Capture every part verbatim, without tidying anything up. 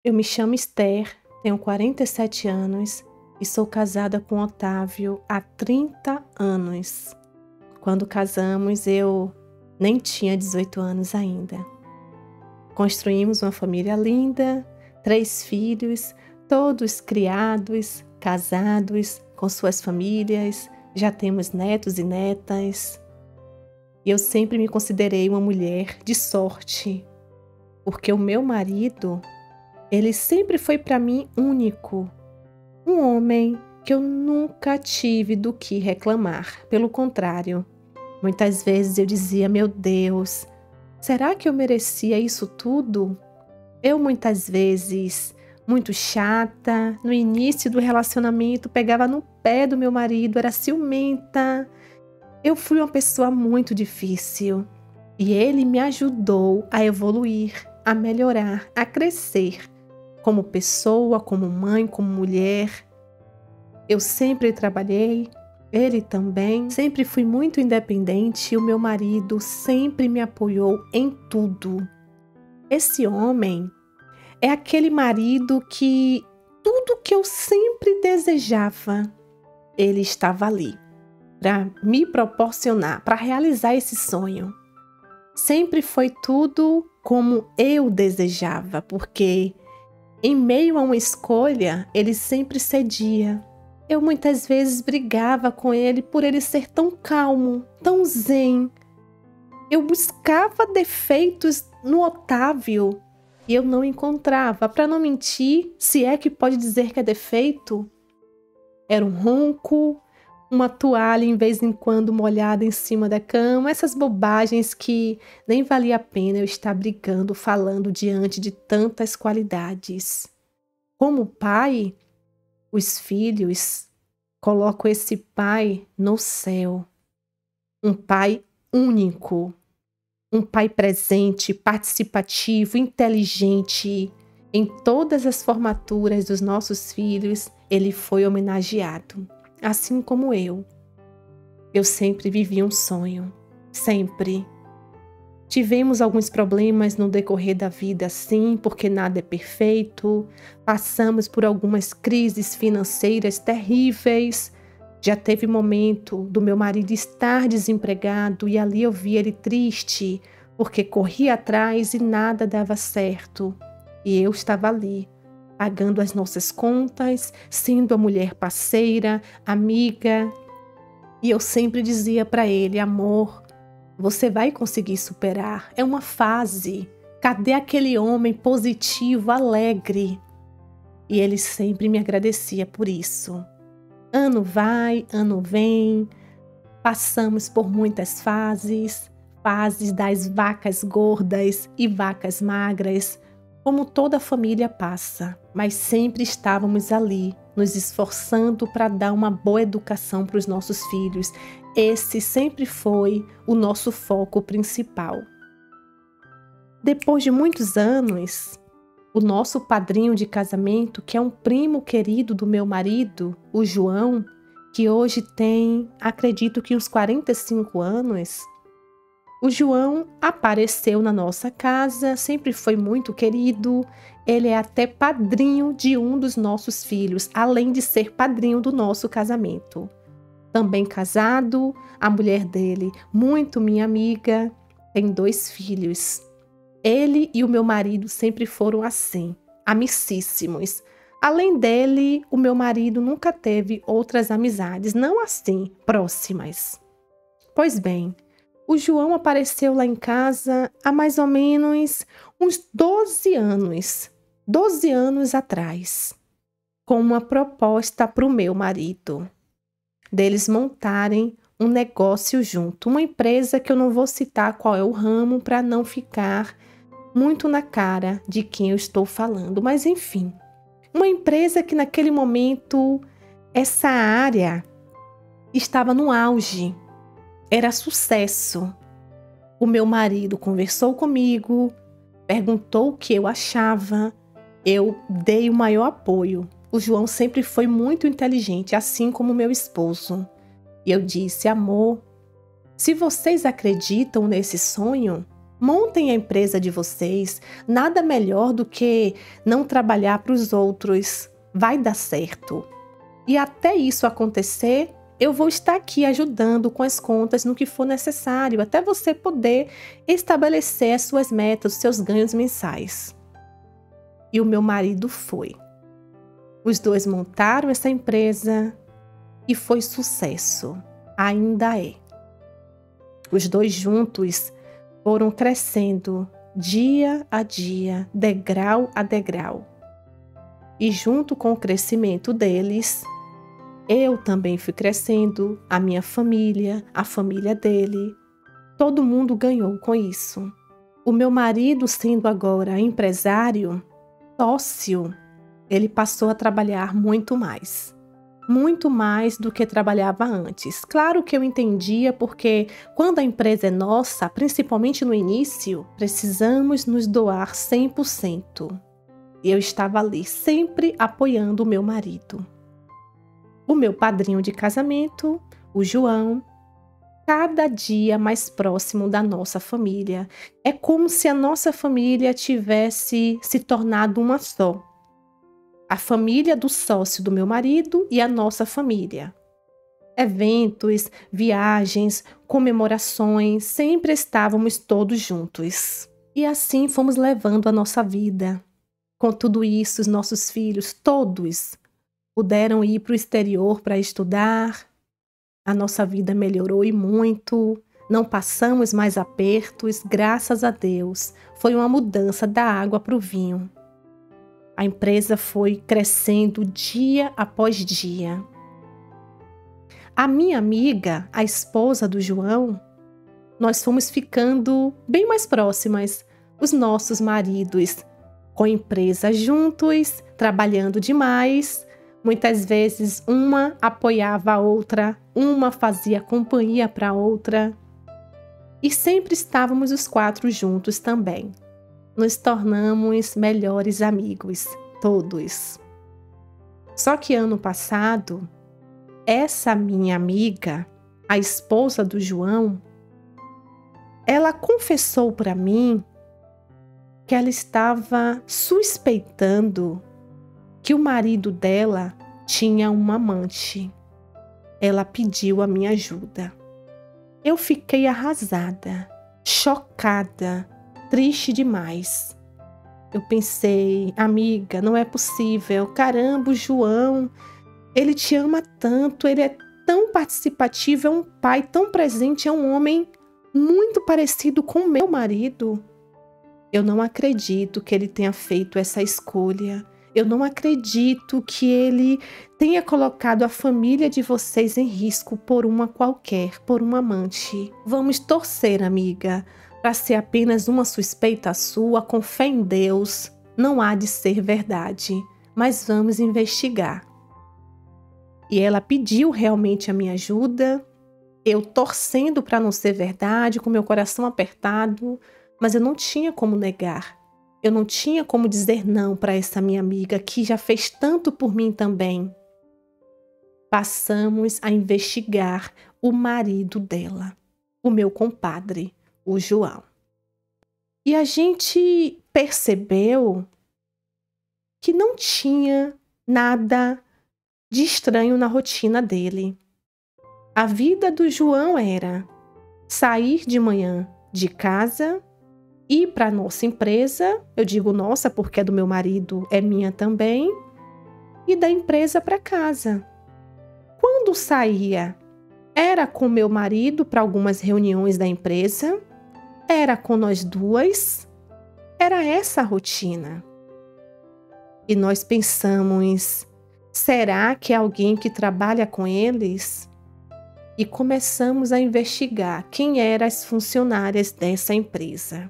Eu me chamo Esther, tenho quarenta e sete anos e sou casada com Otávio há trinta anos. Quando casamos, eu nem tinha dezoito anos ainda. Construímos uma família linda, três filhos, todos criados, casados, com suas famílias, já temos netos e netas. E eu sempre me considerei uma mulher de sorte, porque o meu marido, ele sempre foi para mim único, um homem que eu nunca tive do que reclamar. Pelo contrário, muitas vezes eu dizia, meu Deus, será que eu merecia isso tudo? Eu muitas vezes, muito chata, no início do relacionamento, pegava no pé do meu marido, era ciumenta. Eu fui uma pessoa muito difícil e ele me ajudou a evoluir, a melhorar, a crescer. Como pessoa, como mãe, como mulher. Eu sempre trabalhei, ele também. Sempre fui muito independente e o meu marido sempre me apoiou em tudo. Esse homem é aquele marido que tudo que eu sempre desejava, ele estava ali para me proporcionar, para realizar esse sonho. Sempre foi tudo como eu desejava, porque em meio a uma escolha, ele sempre cedia. Eu muitas vezes brigava com ele por ele ser tão calmo, tão zen. Eu buscava defeitos no Otávio e eu não encontrava. Para não mentir, se é que pode dizer que é defeito, era um ronco, uma toalha em vez em quando molhada em cima da cama, essas bobagens que nem valia a pena eu estar brigando, falando diante de tantas qualidades. Como pai, os filhos colocam esse pai no céu. Um pai único, um pai presente, participativo, inteligente. Em todas as formaturas dos nossos filhos, ele foi homenageado. Assim como eu. Eu sempre vivi um sonho. Sempre. Tivemos alguns problemas no decorrer da vida, sim, porque nada é perfeito. Passamos por algumas crises financeiras terríveis. Já teve momento do meu marido estar desempregado e ali eu vi ele triste, porque corria atrás e nada dava certo. E eu estava ali, pagando as nossas contas, sendo a mulher parceira, amiga. E eu sempre dizia para ele, amor, você vai conseguir superar, é uma fase. Cadê aquele homem positivo, alegre? E ele sempre me agradecia por isso. Ano vai, ano vem, passamos por muitas fases, fases das vacas gordas e vacas magras, como toda família passa, mas sempre estávamos ali, nos esforçando para dar uma boa educação para os nossos filhos. Esse sempre foi o nosso foco principal. Depois de muitos anos, o nosso padrinho de casamento, que é um primo querido do meu marido, o João, que hoje tem, acredito que uns quarenta e cinco anos, o João apareceu na nossa casa, sempre foi muito querido, ele é até padrinho de um dos nossos filhos, além de ser padrinho do nosso casamento. Também casado, a mulher dele, muito minha amiga, tem dois filhos. Ele e o meu marido sempre foram assim, amicíssimos. Além dele, o meu marido nunca teve outras amizades, não assim, próximas. Pois bem, o João apareceu lá em casa há mais ou menos uns doze anos, doze anos atrás, com uma proposta para o meu marido, deles montarem um negócio junto, uma empresa que eu não vou citar qual é o ramo para não ficar muito na cara de quem eu estou falando, mas enfim, uma empresa que naquele momento essa área estava no auge. Era sucesso. O meu marido conversou comigo, perguntou o que eu achava, eu dei o maior apoio. O João sempre foi muito inteligente, assim como meu esposo. E eu disse, amor, se vocês acreditam nesse sonho, Montem a empresa de vocês. Nada melhor do que não trabalhar para os outros. Vai dar certo. E até isso acontecer, eu vou estar aqui ajudando com as contas no que for necessário, até você poder estabelecer as suas metas, os seus ganhos mensais. E o meu marido foi. Os dois montaram essa empresa e foi sucesso. Ainda é. Os dois juntos foram crescendo dia a dia, degrau a degrau. E junto com o crescimento deles, eu também fui crescendo, a minha família, a família dele. Todo mundo ganhou com isso. O meu marido, sendo agora empresário, sócio, ele passou a trabalhar muito mais. Muito mais do que trabalhava antes. Claro que eu entendia, porque quando a empresa é nossa, principalmente no início, precisamos nos doar cem por cento. E eu estava ali sempre apoiando o meu marido. O meu padrinho de casamento, o João, cada dia mais próximo da nossa família. É como se a nossa família tivesse se tornado uma só. A família do sócio do meu marido e a nossa família. Eventos, viagens, comemorações, sempre estávamos todos juntos. E assim fomos levando a nossa vida. Com tudo isso, os nossos filhos, todos, puderam ir para o exterior para estudar. A nossa vida melhorou e muito. Não passamos mais apertos, graças a Deus. Foi uma mudança da água para o vinho. A empresa foi crescendo dia após dia. A minha amiga, a esposa do João, nós fomos ficando bem mais próximas. Os nossos maridos com empresa juntos, trabalhando demais. Muitas vezes uma apoiava a outra, uma fazia companhia para a outra. E sempre estávamos os quatro juntos também. Nos tornamos melhores amigos, todos. Só que ano passado, essa minha amiga, a esposa do João, ela confessou para mim que ela estava suspeitando que o marido dela tinha uma amante. Ela pediu a minha ajuda. Eu fiquei arrasada, chocada, triste demais. Eu pensei, amiga, não é possível. Caramba, o João, ele te ama tanto, ele é tão participativo, é um pai tão presente, é um homem muito parecido com o meu marido. Eu não acredito que ele tenha feito essa escolha. Eu não acredito que ele tenha colocado a família de vocês em risco por uma qualquer, por uma amante. Vamos torcer, amiga, para ser apenas uma suspeita sua, com fé em Deus. Não há de ser verdade, mas vamos investigar. E ela pediu realmente a minha ajuda, eu torcendo para não ser verdade, com meu coração apertado, mas eu não tinha como negar. Eu não tinha como dizer não para essa minha amiga que já fez tanto por mim também. Passamos a investigar o marido dela, o meu compadre, o João. E a gente percebeu que não tinha nada de estranho na rotina dele. A vida do João era sair de manhã de casa, ir para a nossa empresa, eu digo nossa porque é do meu marido, é minha também, e da empresa para casa. Quando saía, era com meu marido para algumas reuniões da empresa, era com nós duas, era essa a rotina. E nós pensamos, será que é alguém que trabalha com eles? E começamos a investigar quem eram as funcionárias dessa empresa.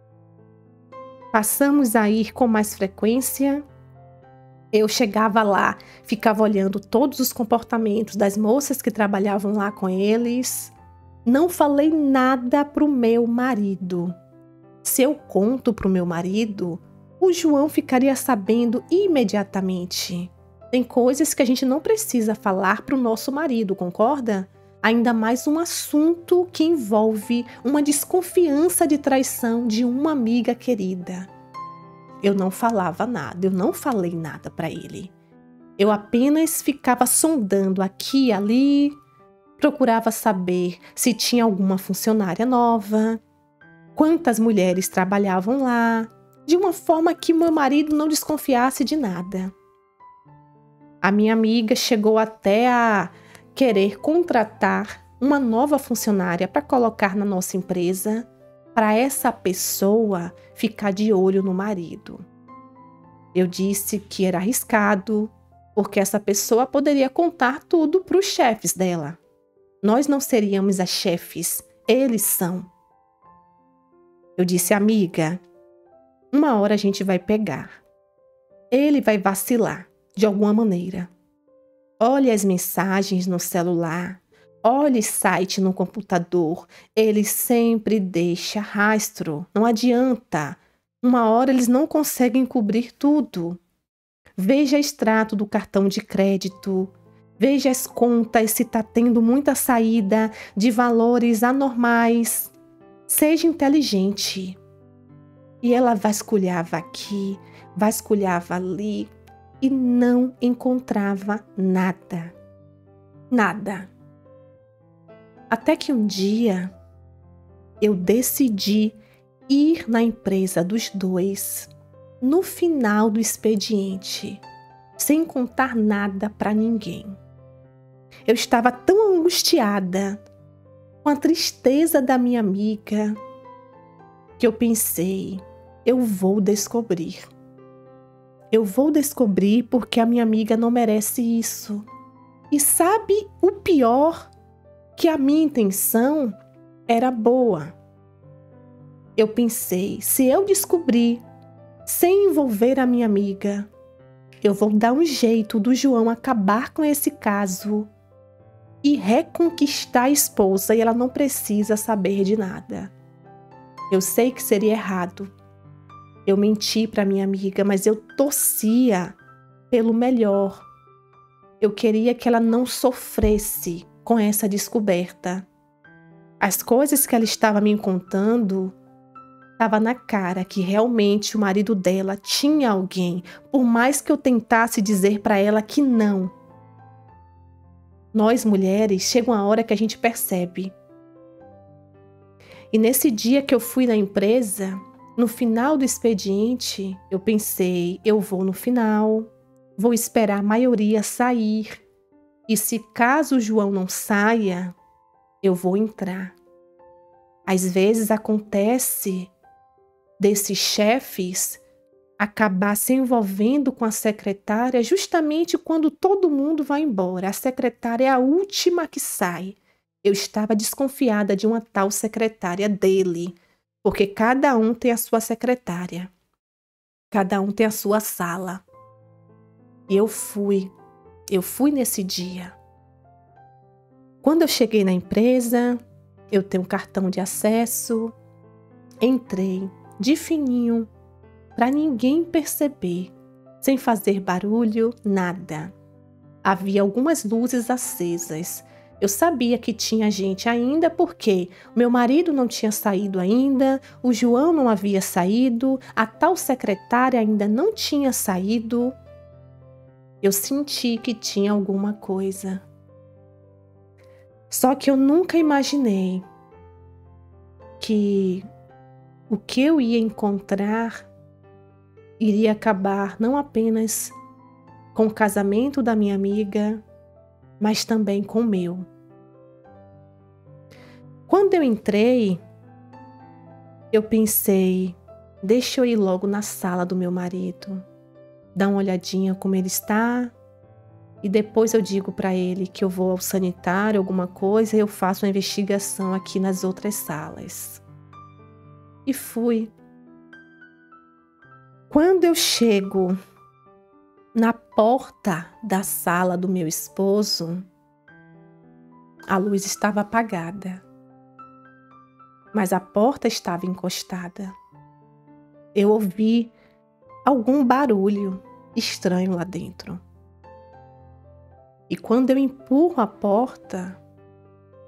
Passamos a ir com mais frequência. Eu chegava lá, ficava olhando todos os comportamentos das moças que trabalhavam lá com eles. Não falei nada para o meu marido. Se eu conto para o meu marido, o João ficaria sabendo imediatamente. Tem coisas que a gente não precisa falar para o nosso marido, concorda? ainda mais um assunto que envolve uma desconfiança de traição de uma amiga querida. Eu não falava nada, eu não falei nada para ele. Eu apenas ficava sondando aqui e ali, procurava saber se tinha alguma funcionária nova, quantas mulheres trabalhavam lá, de uma forma que meu marido não desconfiasse de nada. A minha amiga chegou até a querer contratar uma nova funcionária para colocar na nossa empresa, para essa pessoa ficar de olho no marido. Eu disse que era arriscado, porque essa pessoa poderia contar tudo para os chefes dela. Nós não seríamos as chefes, eles são. Eu disse, amiga, uma hora a gente vai pegar. Ele vai vacilar, de alguma maneira. Olhe as mensagens no celular, olhe site no computador. Ele sempre deixa rastro, não adianta. Uma hora eles não conseguem cobrir tudo. Veja extrato do cartão de crédito. Veja as contas se está tendo muita saída de valores anormais. Seja inteligente. E ela vasculhava aqui, vasculhava ali e não encontrava nada. Nada. Até que um dia eu decidi ir na empresa dos dois no final do expediente, sem contar nada para ninguém. Eu estava tão angustiada com a tristeza da minha amiga que eu pensei, eu vou descobrir. Eu vou descobrir porque a minha amiga não merece isso. E sabe o pior? Que a minha intenção era boa. Eu pensei, se eu descobrir, sem envolver a minha amiga, eu vou dar um jeito do João acabar com esse caso e reconquistar a esposa e ela não precisa saber de nada. Eu sei que seria errado. Eu menti para minha amiga, mas eu torcia pelo melhor. Eu queria que ela não sofresse com essa descoberta. As coisas que ela estava me contando, estava na cara que realmente o marido dela tinha alguém, por mais que eu tentasse dizer para ela que não. Nós mulheres, chega uma hora que a gente percebe. E nesse dia que eu fui na empresa, no final do expediente, eu pensei, eu vou no final, vou esperar a maioria sair. E se caso o João não saia, eu vou entrar. Às vezes acontece desses chefes acabar se envolvendo com a secretária justamente quando todo mundo vai embora. A secretária é a última que sai. Eu estava desconfiada de uma tal secretária dele, porque cada um tem a sua secretária. Cada um tem a sua sala. E eu fui. Eu fui nesse dia. Quando eu cheguei na empresa, eu tenho um cartão de acesso. Entrei de fininho, para ninguém perceber, sem fazer barulho, nada. Havia algumas luzes acesas. Eu sabia que tinha gente ainda porque meu marido não tinha saído ainda, o João não havia saído, a tal secretária ainda não tinha saído. Eu senti que tinha alguma coisa. Só que eu nunca imaginei que o que eu ia encontrar iria acabar não apenas com o casamento da minha amiga, mas também com o meu. Quando eu entrei, eu pensei, deixa eu ir logo na sala do meu marido, dar uma olhadinha como ele está, e depois eu digo para ele que eu vou ao sanitário, alguma coisa, e eu faço uma investigação aqui nas outras salas. E fui. Quando eu chego na porta da sala do meu esposo, a luz estava apagada, mas a porta estava encostada. Eu ouvi algum barulho estranho lá dentro. E quando eu empurro a porta,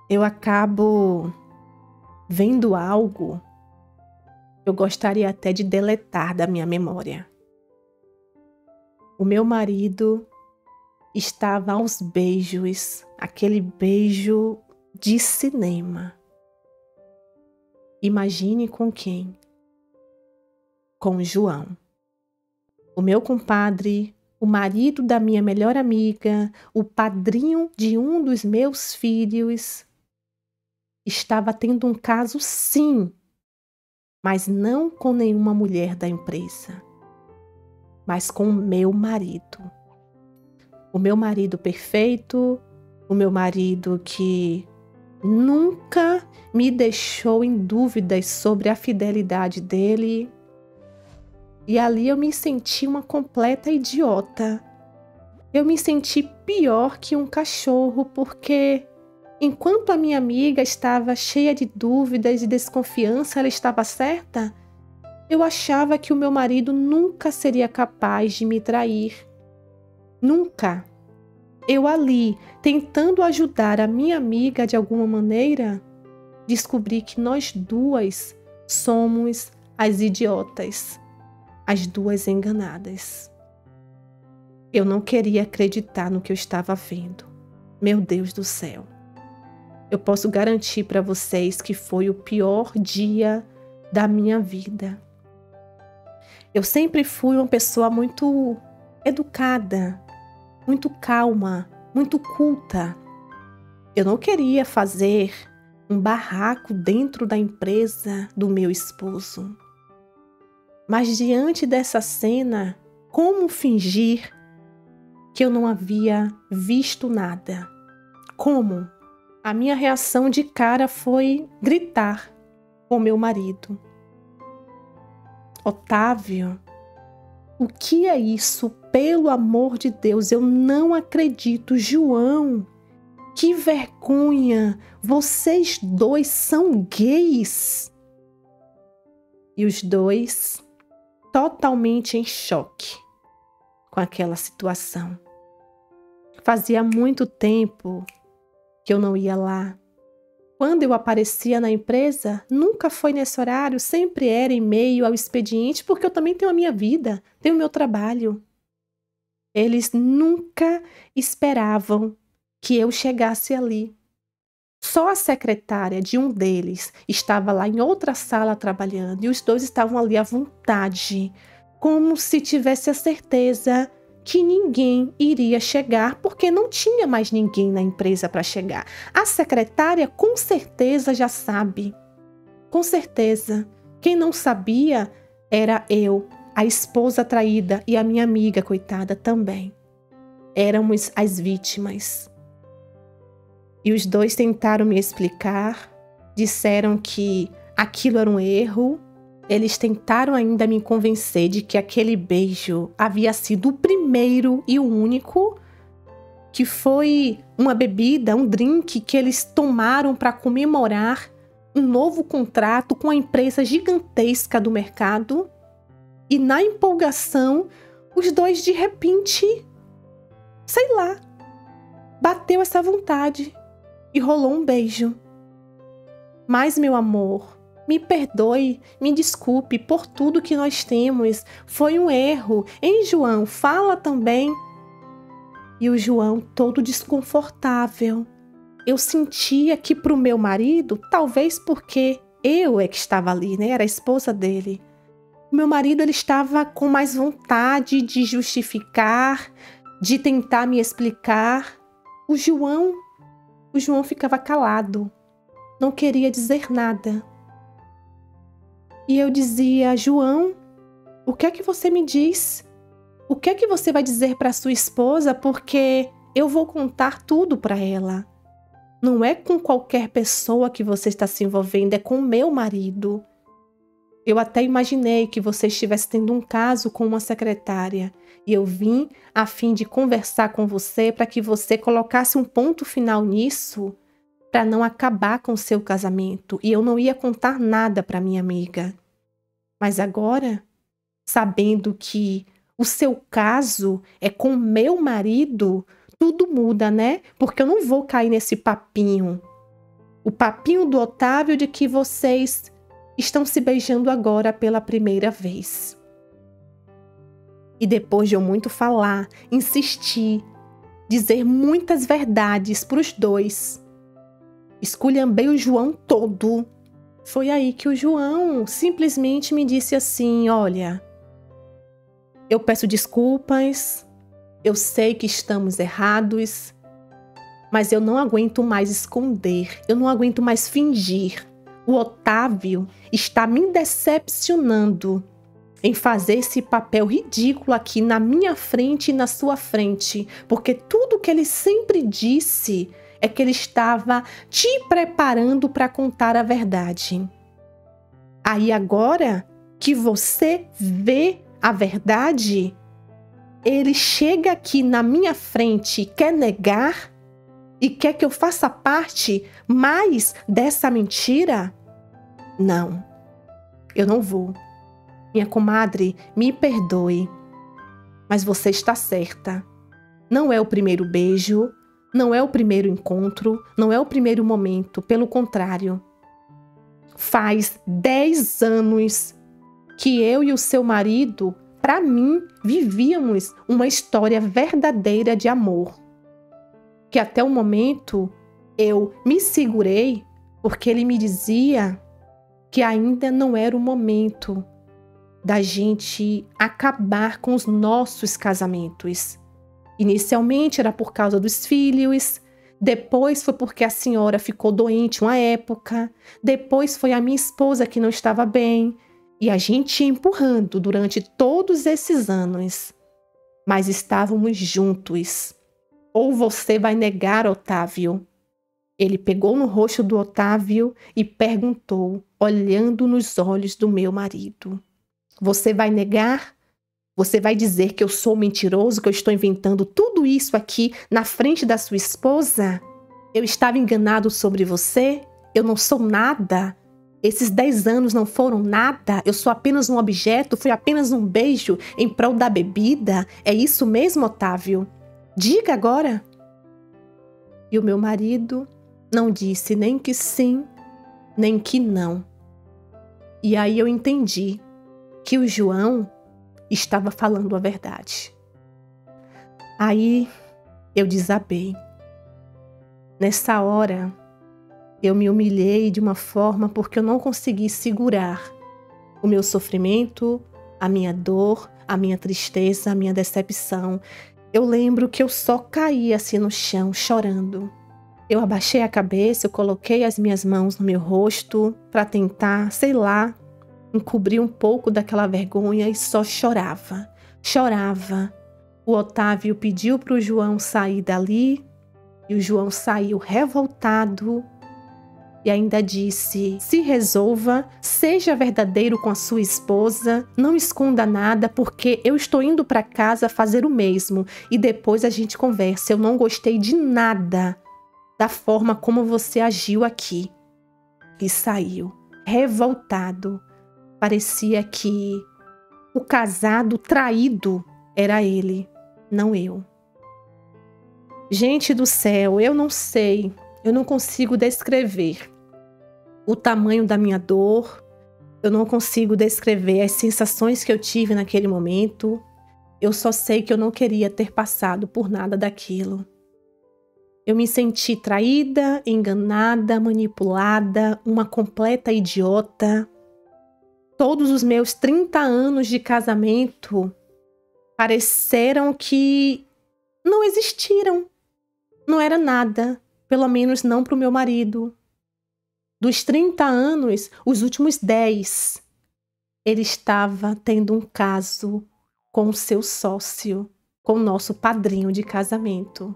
eu acabo vendo algo que eu gostaria até de deletar da minha memória. O meu marido estava aos beijos, aquele beijo de cinema. Imagine com quem? Com o João. O meu compadre, o marido da minha melhor amiga, o padrinho de um dos meus filhos, estava tendo um caso, sim, mas não com nenhuma mulher da empresa, mas com o meu marido. O meu marido perfeito, o meu marido que nunca me deixou em dúvidas sobre a fidelidade dele. E ali eu me senti uma completa idiota. Eu me senti pior que um cachorro, porque enquanto a minha amiga estava cheia de dúvidas e desconfiança, ela estava certa, eu achava que o meu marido nunca seria capaz de me trair. Nunca. Eu ali, tentando ajudar a minha amiga de alguma maneira, descobri que nós duas somos as idiotas. As duas enganadas. Eu não queria acreditar no que eu estava vendo. Meu Deus do céu. Eu posso garantir para vocês que foi o pior dia da minha vida. Eu sempre fui uma pessoa muito educada, muito calma, muito culta. Eu não queria fazer um barraco dentro da empresa do meu esposo. Mas diante dessa cena, como fingir que eu não havia visto nada? Como? A minha reação de cara foi gritar com meu marido. Otávio, o que é isso? Pelo amor de Deus, eu não acredito. João, que vergonha! Vocês dois são gays? E os dois totalmente em choque com aquela situação. Fazia muito tempo que eu não ia lá. Quando eu aparecia na empresa, nunca foi nesse horário, sempre era em meio ao expediente, porque eu também tenho a minha vida, tenho o meu trabalho. Eles nunca esperavam que eu chegasse ali. Só a secretária de um deles estava lá em outra sala trabalhando e os dois estavam ali à vontade, como se tivesse a certeza que ninguém iria chegar, porque não tinha mais ninguém na empresa para chegar. A secretária com certeza já sabe, com certeza. Quem não sabia era eu, a esposa traída, e a minha amiga, coitada, também. Éramos as vítimas. E os dois tentaram me explicar, disseram que aquilo era um erro. Eles tentaram ainda me convencer de que aquele beijo havia sido o primeiro e o único, que foi uma bebida, um drink que eles tomaram para comemorar um novo contrato com a empresa gigantesca do mercado. E na empolgação, os dois de repente, sei lá, bateu essa vontade. E rolou um beijo. Mas, meu amor, me perdoe, me desculpe por tudo que nós temos. Foi um erro. Hein, João? Fala também. E o João todo desconfortável. Eu sentia que para o meu marido, talvez porque eu é que estava ali, né? Era a esposa dele. O meu marido ele estava com mais vontade de justificar, de tentar me explicar. O João... O João ficava calado, não queria dizer nada. E eu dizia, João, o que é que você me diz? O que é que você vai dizer para sua esposa? Porque eu vou contar tudo para ela. Não é com qualquer pessoa que você está se envolvendo, é com o meu marido. Eu até imaginei que você estivesse tendo um caso com uma secretária. E eu vim a fim de conversar com você para que você colocasse um ponto final nisso, para não acabar com o seu casamento. E eu não ia contar nada para minha amiga. Mas agora, sabendo que o seu caso é com meu marido, tudo muda, né? Porque eu não vou cair nesse papinho o papinho do Otávio de que vocês estão se beijando agora pela primeira vez. E depois de eu muito falar, insistir, dizer muitas verdades para os dois, esculhambei o João todo. Foi aí que o João simplesmente me disse assim: olha, eu peço desculpas, eu sei que estamos errados, mas eu não aguento mais esconder, eu não aguento mais fingir. O Otávio está me decepcionando em fazer esse papel ridículo aqui na minha frente e na sua frente, porque tudo que ele sempre disse é que ele estava te preparando para contar a verdade. Aí agora que você vê a verdade, ele chega aqui na minha frente e quer negar e quer que eu faça parte mais dessa mentira? Não, eu não vou. Minha comadre, me perdoe, mas você está certa. Não é o primeiro beijo, não é o primeiro encontro, não é o primeiro momento, pelo contrário. Faz dez anos que eu e o seu marido, para mim, vivíamos uma história verdadeira de amor. Que até o momento eu me segurei porque ele me dizia que ainda não era o momento da gente acabar com os nossos casamentos. Inicialmente era por causa dos filhos, depois foi porque a senhora ficou doente uma época, depois foi a minha esposa que não estava bem, e a gente ia empurrando durante todos esses anos. Mas estávamos juntos. Ou você vai negar, Otávio? Ele pegou no rosto do Otávio e perguntou, olhando nos olhos do meu marido: você vai negar? Você vai dizer que eu sou mentiroso, que eu estou inventando tudo isso aqui na frente da sua esposa? Eu estava enganado sobre você? Eu não sou nada? Esses dez anos não foram nada? Eu sou apenas um objeto? Foi apenas um beijo em prol da bebida? É isso mesmo, Otávio? Diga agora. E o meu marido não disse nem que sim, nem que não. E aí eu entendi que o João estava falando a verdade. Aí eu desabei. Nessa hora, eu me humilhei de uma forma porque eu não consegui segurar o meu sofrimento, a minha dor, a minha tristeza, a minha decepção. Eu lembro que eu só caí assim no chão, chorando. Eu abaixei a cabeça, eu coloquei as minhas mãos no meu rosto para tentar, sei lá, encobrir um pouco daquela vergonha e só chorava, chorava. O Otávio pediu para o João sair dali e o João saiu revoltado e ainda disse: se resolva, seja verdadeiro com a sua esposa, não esconda nada porque eu estou indo para casa fazer o mesmo e depois a gente conversa. Eu não gostei de nada da forma como você agiu aqui. E saiu revoltado. Parecia que o casado traído era ele, não eu. Gente do céu, eu não sei, eu não consigo descrever o tamanho da minha dor, eu não consigo descrever as sensações que eu tive naquele momento. Eu só sei que eu não queria ter passado por nada daquilo. Eu me senti traída, enganada, manipulada, uma completa idiota. Todos os meus trinta anos de casamento pareceram que não existiram. Não era nada, pelo menos não para o meu marido. Dos trinta anos, os últimos dez, ele estava tendo um caso com o seu sócio, com o nosso padrinho de casamento.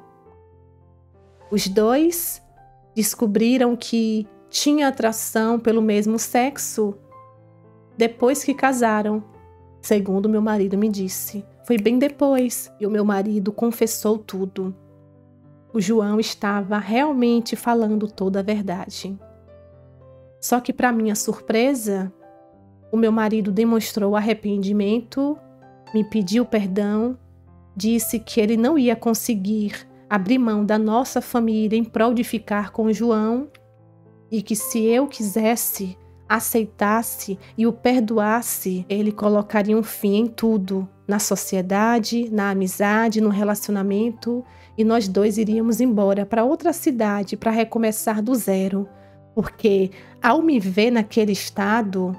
Os dois descobriram que tinha atração pelo mesmo sexo depois que casaram, segundo meu marido me disse. Foi bem depois e o meu marido confessou tudo. O João estava realmente falando toda a verdade. Só que, para minha surpresa, o meu marido demonstrou arrependimento, me pediu perdão, disse que ele não ia conseguir abrir mão da nossa família em prol de ficar com o João e que se eu quisesse, aceitasse e o perdoasse, ele colocaria um fim em tudo, na sociedade, na amizade, no relacionamento, e nós dois iríamos embora para outra cidade para recomeçar do zero, porque ao me ver naquele estado,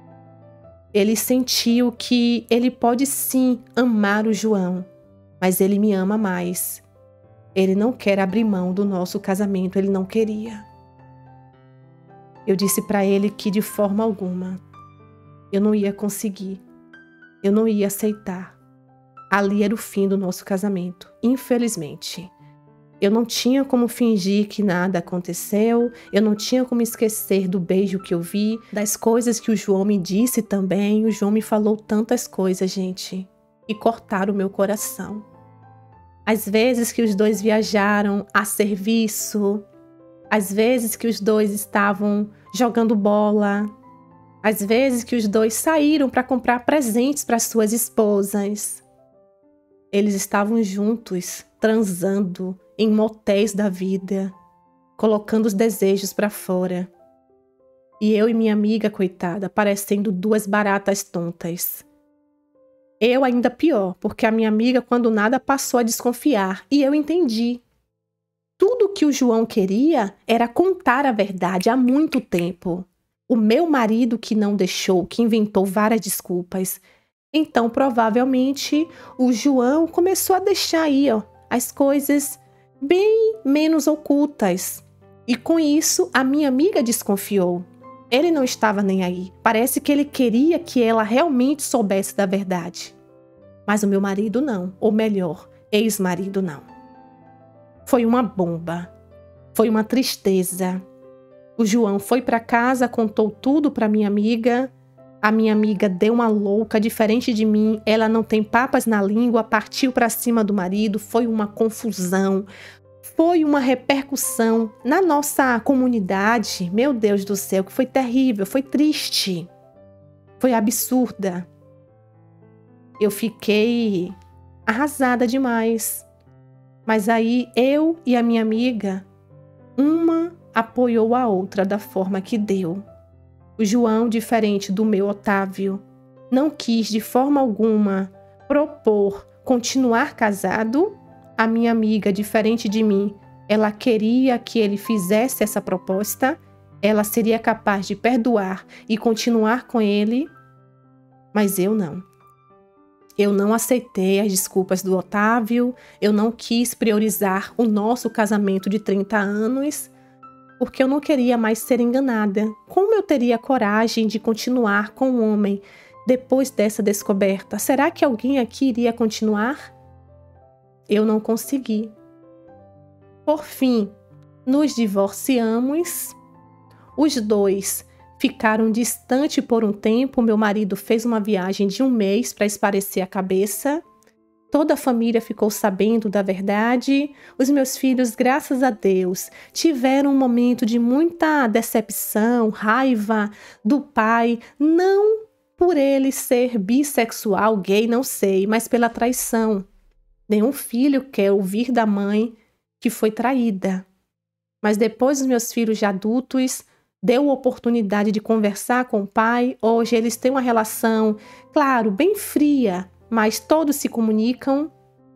ele sentiu que ele pode sim amar o João, mas ele me ama mais. Ele não quer abrir mão do nosso casamento, ele não queria. Eu disse para ele que de forma alguma eu não ia conseguir, eu não ia aceitar. Ali era o fim do nosso casamento, infelizmente. Eu não tinha como fingir que nada aconteceu, eu não tinha como esquecer do beijo que eu vi, das coisas que o João me disse também. O João me falou tantas coisas, gente, e cortaram o meu coração. As vezes que os dois viajaram a serviço, as vezes que os dois estavam jogando bola, as vezes que os dois saíram para comprar presentes para suas esposas. Eles estavam juntos, transando em motéis da vida, colocando os desejos para fora. E eu e minha amiga, coitada, parecendo duas baratas tontas. Eu ainda pior, porque a minha amiga, quando nada, passou a desconfiar. E eu entendi. Tudo que o João queria era contar a verdade há muito tempo. O meu marido que não deixou, que inventou várias desculpas. Então, provavelmente, o João começou a deixar aí, ó, as coisas bem menos ocultas. E com isso, a minha amiga desconfiou. Ele não estava nem aí. Parece que ele queria que ela realmente soubesse da verdade. Mas o meu marido não. Ou melhor, ex-marido não. Foi uma bomba. Foi uma tristeza. O João foi para casa, contou tudo para minha amiga. A minha amiga deu uma louca, diferente de mim. Ela não tem papas na língua, partiu para cima do marido. Foi uma confusão. Foi uma repercussão na nossa comunidade. Meu Deus do céu, que foi terrível, foi triste. Foi absurda. Eu fiquei arrasada demais. Mas aí eu e a minha amiga, uma apoiou a outra da forma que deu. O João, diferente do meu Otávio, não quis de forma alguma propor continuar casado. A minha amiga, diferente de mim, ela queria que ele fizesse essa proposta. Ela seria capaz de perdoar e continuar com ele, mas eu não. Eu não aceitei as desculpas do Otávio, eu não quis priorizar o nosso casamento de trinta anos, porque eu não queria mais ser enganada. Como eu teria coragem de continuar com o homem depois dessa descoberta? Será que alguém aqui iria continuar? Eu não consegui. Por fim, nos divorciamos. Os dois ficaram distantes por um tempo. Meu marido fez uma viagem de um mês para espairecer a cabeça. Toda a família ficou sabendo da verdade. Os meus filhos, graças a Deus, tiveram um momento de muita decepção, raiva do pai, não por ele ser bissexual, gay, não sei, mas pela traição. Nenhum filho quer ouvir da mãe que foi traída. Mas depois os meus filhos já adultos deu a oportunidade de conversar com o pai. Hoje eles têm uma relação, claro, bem fria, mas todos se comunicam.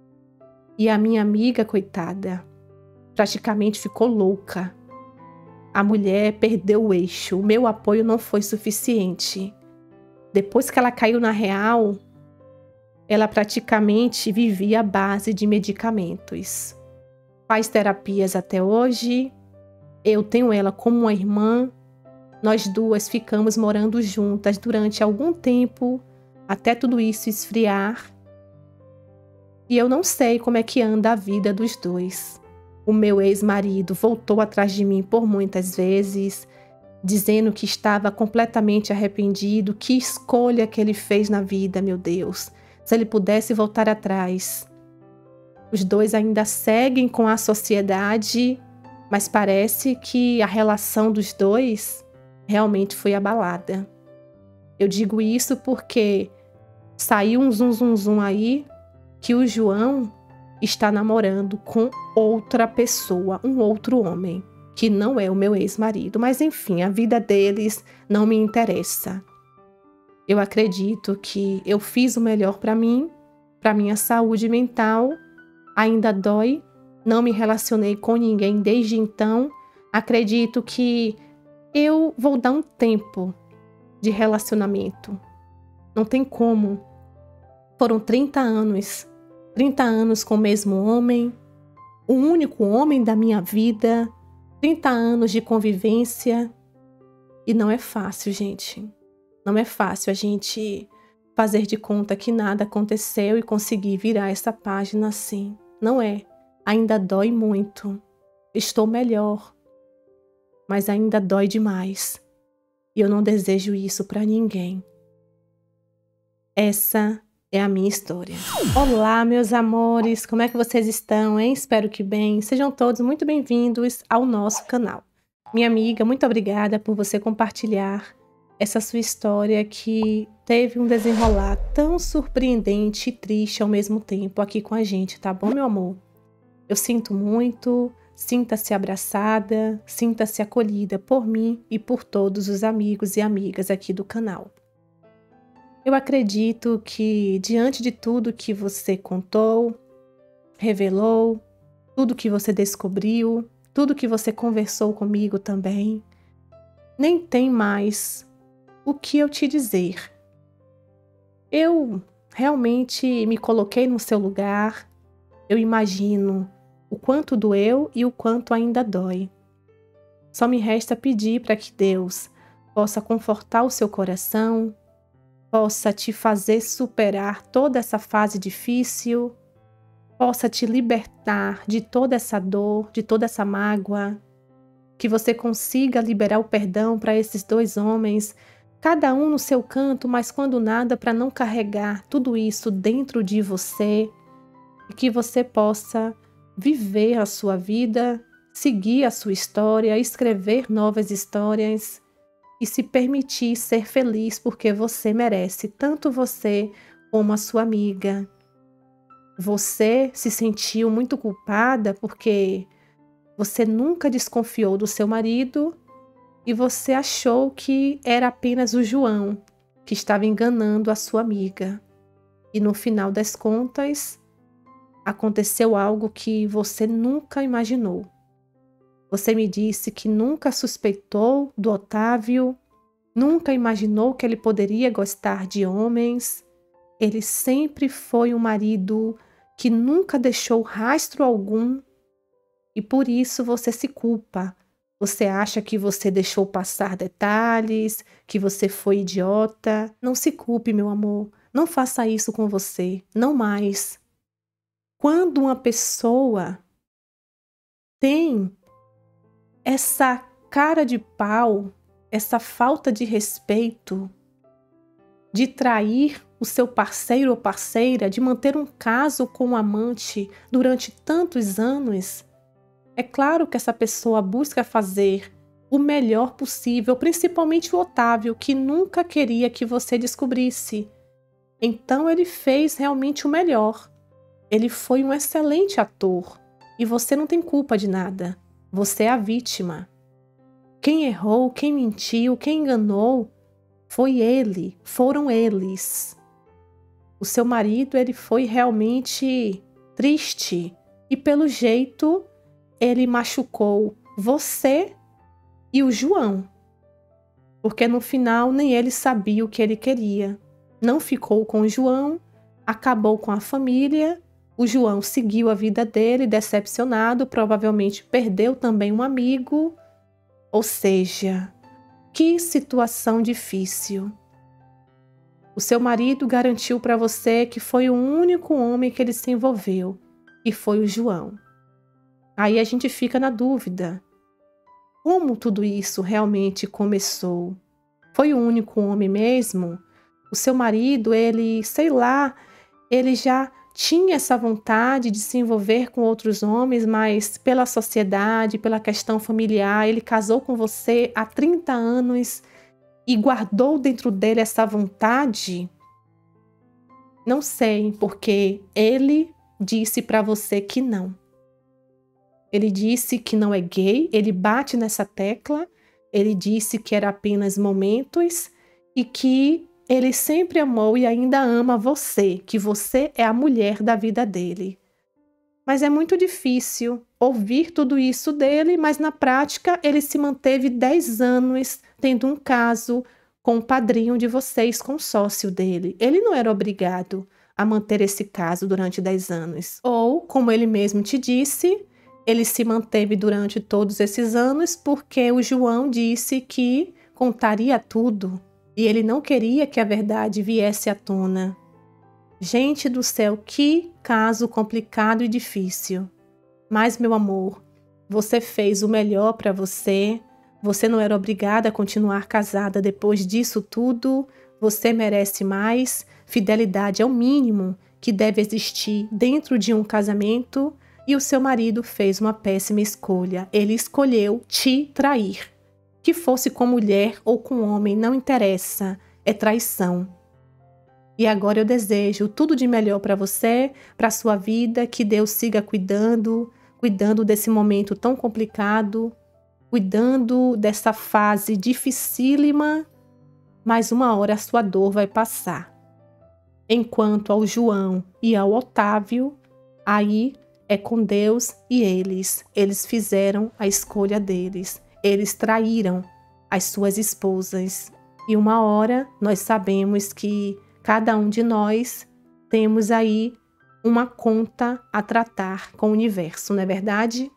E a minha amiga, coitada, praticamente ficou louca. A mulher perdeu o eixo. O meu apoio não foi suficiente. Depois que ela caiu na real, ela praticamente vivia à base de medicamentos. Faz terapias até hoje. Eu tenho ela como uma irmã. Nós duas ficamos morando juntas durante algum tempo, até tudo isso esfriar. E eu não sei como é que anda a vida dos dois. O meu ex-marido voltou atrás de mim por muitas vezes, dizendo que estava completamente arrependido. Que escolha que ele fez na vida, meu Deus! Se ele pudesse voltar atrás. Os dois ainda seguem com a sociedade, mas parece que a relação dos dois realmente foi abalada. Eu digo isso porque saiu um zum zum zum aí que o João está namorando com outra pessoa, um outro homem, que não é o meu ex-marido. Mas enfim, a vida deles não me interessa. Eu acredito que eu fiz o melhor para mim, para minha saúde mental. Ainda dói, não me relacionei com ninguém desde então. Acredito que eu vou dar um tempo de relacionamento. Não tem como. Foram trinta anos. trinta anos com o mesmo homem. O único homem da minha vida. trinta anos de convivência. E não é fácil, gente. Não é fácil a gente fazer de conta que nada aconteceu e conseguir virar essa página assim. Não é. Ainda dói muito. Estou melhor. Mas ainda dói demais. E eu não desejo isso para ninguém. Essa é a minha história. Olá, meus amores. Como é que vocês estão, hein? Espero que bem. Sejam todos muito bem-vindos ao nosso canal. Minha amiga, muito obrigada por você compartilhar essa sua história que teve um desenrolar tão surpreendente e triste ao mesmo tempo aqui com a gente, tá bom, meu amor? Eu sinto muito, sinta-se abraçada, sinta-se acolhida por mim e por todos os amigos e amigas aqui do canal. Eu acredito que, diante de tudo que você contou, revelou, tudo que você descobriu, tudo que você conversou comigo também, nem tem mais o que eu te dizer. Eu realmente me coloquei no seu lugar, eu imagino o quanto doeu e o quanto ainda dói. Só me resta pedir para que Deus possa confortar o seu coração, possa te fazer superar toda essa fase difícil, possa te libertar de toda essa dor, de toda essa mágoa, que você consiga liberar o perdão para esses dois homens, cada um no seu canto, mas quando nada, para não carregar tudo isso dentro de você, e que você possa viver a sua vida, seguir a sua história, escrever novas histórias e se permitir ser feliz porque você merece, tanto você como a sua amiga. Você se sentiu muito culpada porque você nunca desconfiou do seu marido e você achou que era apenas o João que estava enganando a sua amiga. E no final das contas, aconteceu algo que você nunca imaginou. Você me disse que nunca suspeitou do Otávio, nunca imaginou que ele poderia gostar de homens. Ele sempre foi um marido que nunca deixou rastro algum e por isso você se culpa. Você acha que você deixou passar detalhes, que você foi idiota. Não se culpe, meu amor. Não faça isso com você. Não mais. Quando uma pessoa tem essa cara de pau, essa falta de respeito, de trair o seu parceiro ou parceira, de manter um caso com um amante durante tantos anos, é claro que essa pessoa busca fazer o melhor possível, principalmente o Otávio, que nunca queria que você descobrisse. Então ele fez realmente o melhor. Ele foi um excelente ator e você não tem culpa de nada. Você é a vítima. Quem errou, quem mentiu, quem enganou foi ele, foram eles. O seu marido, ele foi realmente triste e pelo jeito ele machucou você e o João, porque no final nem ele sabia o que ele queria. Não ficou com o João, acabou com a família, o João seguiu a vida dele decepcionado, provavelmente perdeu também um amigo, ou seja, que situação difícil. O seu marido garantiu para você que foi o único homem que ele se envolveu, e foi o João. Aí a gente fica na dúvida. Como tudo isso realmente começou? Foi o único homem mesmo? O seu marido, ele, sei lá, ele já tinha essa vontade de se envolver com outros homens, mas pela sociedade, pela questão familiar, ele casou com você há trinta anos e guardou dentro dele essa vontade? Não sei, porque ele disse para você que não. Ele disse que não é gay, ele bate nessa tecla, ele disse que era apenas momentos e que ele sempre amou e ainda ama você, que você é a mulher da vida dele. Mas é muito difícil ouvir tudo isso dele, mas na prática ele se manteve dez anos tendo um caso com o padrinho de vocês, com o sócio dele. Ele não era obrigado a manter esse caso durante dez anos. Ou, como ele mesmo te disse, ele se manteve durante todos esses anos porque o João disse que contaria tudo e ele não queria que a verdade viesse à tona. Gente do céu, que caso complicado e difícil. Mas, meu amor, você fez o melhor para você. Você não era obrigada a continuar casada depois disso tudo. Você merece mais. Fidelidade é o mínimo que deve existir dentro de um casamento. E o seu marido fez uma péssima escolha. Ele escolheu te trair. Que fosse com mulher ou com homem, não interessa. É traição. E agora eu desejo tudo de melhor para você, para sua vida, que Deus siga cuidando, cuidando desse momento tão complicado, cuidando dessa fase dificílima, mas uma hora a sua dor vai passar. Enquanto ao João e ao Otávio, aí é com Deus e eles. Eles fizeram a escolha deles. Eles traíram as suas esposas. E uma hora nós sabemos que cada um de nós temos aí uma conta a tratar com o universo, não é verdade?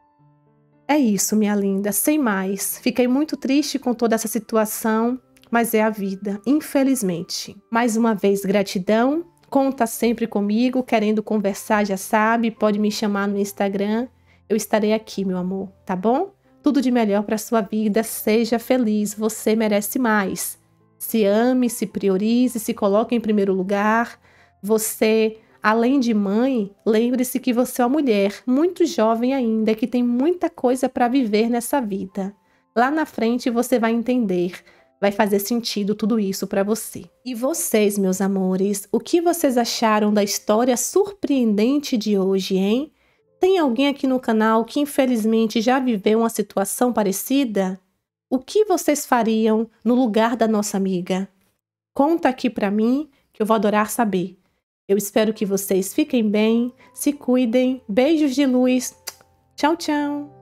É isso, minha linda, sem mais. Fiquei muito triste com toda essa situação, mas é a vida, infelizmente. Mais uma vez, gratidão. Conta sempre comigo, querendo conversar, já sabe, pode me chamar no Instagram. Eu estarei aqui, meu amor, tá bom? Tudo de melhor para sua vida, seja feliz, você merece mais. Se ame, se priorize, se coloque em primeiro lugar. Você, além de mãe, lembre-se que você é uma mulher muito jovem ainda, que tem muita coisa para viver nessa vida. Lá na frente você vai entender, vai fazer sentido tudo isso para você. E vocês, meus amores, o que vocês acharam da história surpreendente de hoje, hein? Tem alguém aqui no canal que infelizmente já viveu uma situação parecida? O que vocês fariam no lugar da nossa amiga? Conta aqui para mim, que eu vou adorar saber. Eu espero que vocês fiquem bem, se cuidem. Beijos de luz. Tchau, tchau.